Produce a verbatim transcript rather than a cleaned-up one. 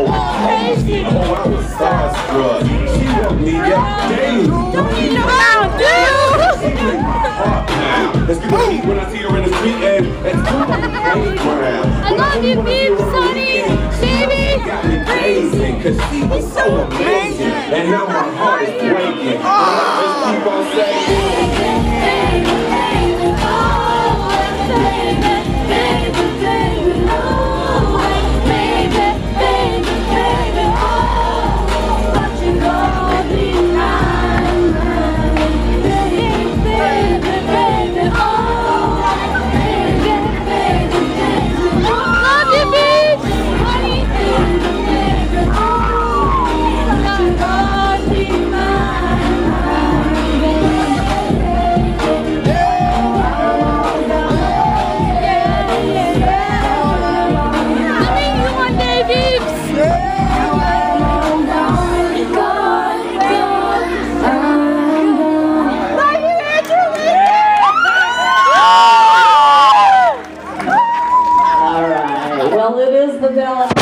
crazy. Oh, I was starstruck. She woke me up daily. Don't need no out, dude. Let's get my heat when I see her in the street and it's playground. I love you, Beeps, honey, baby. Got me crazy, cause she was so amazing. And now my heart is breaking. I just keep on saying. Well, it is the bell.